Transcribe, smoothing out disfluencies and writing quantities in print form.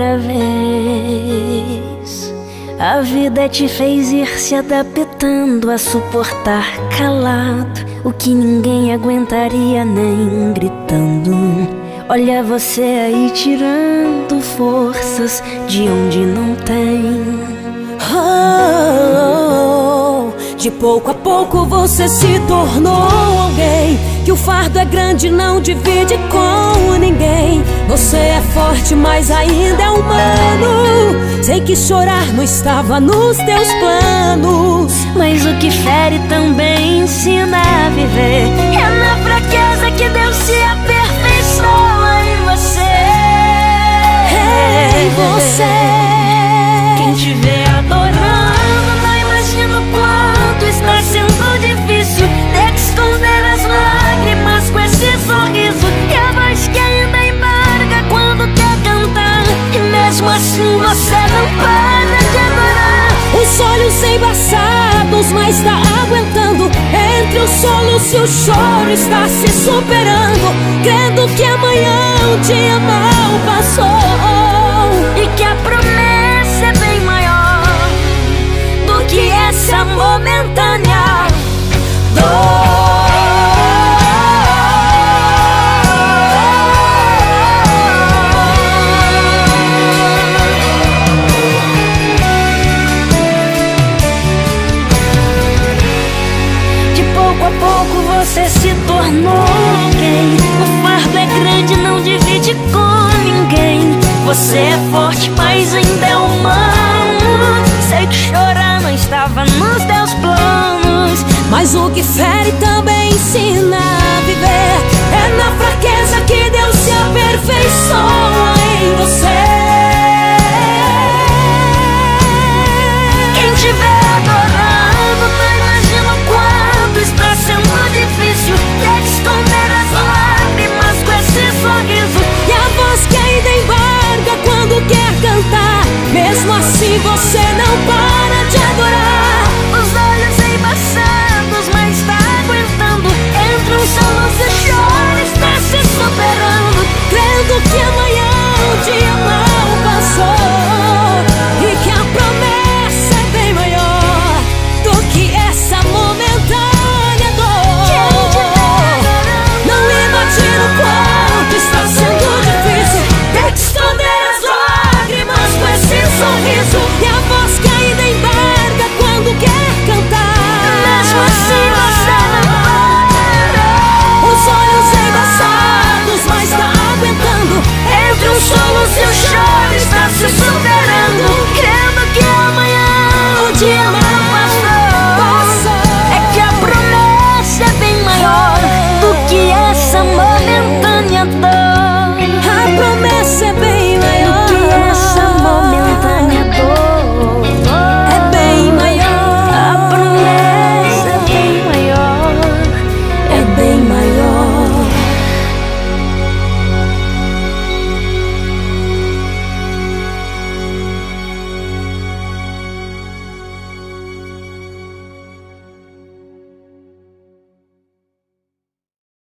outra vez. A vida te fez ir se adaptando a suportar calado o que ninguém aguentaria nem gritando. Olha você aí tirando forças de onde não tem. De pouco a pouco você se tornou alguém que o fardo é grande, não divide com ninguém. Você é forte, mas ainda é humano. Sei que chorar não estava nos teus planos, mas o que fere também ensina a viver. É na fraqueza que Deus se aperfeiçoa em você. Em você. Quem te vê adorando não imagina o quanto está sendo difícil ter que esconder as lágrimas com esse sorriso e a voz que ainda embarga quando quer cantar. E mesmo assim você não para de adorar. Os olhos embaçados, mas tá aguentando. Entre os solos e o choro está se superando, crendo que amanhã um dia mal passou e que a promessa é bem maior do que essa momentânea dor. Você se tornou alguém. O fardo é grande, não divide com ninguém. Você é forte, mas ainda é humano. Sei que chorar não estava nos teus planos, mas o que fere também ensina a viver. É na fraqueza que Deus se aperfeiçoa em você. Quem te vê adorando não imagina o quanto está sendo difícil ter que esconder as lágrimas com esse sorriso e a voz que ainda embarga quando quer cantar. Mesmo assim você não para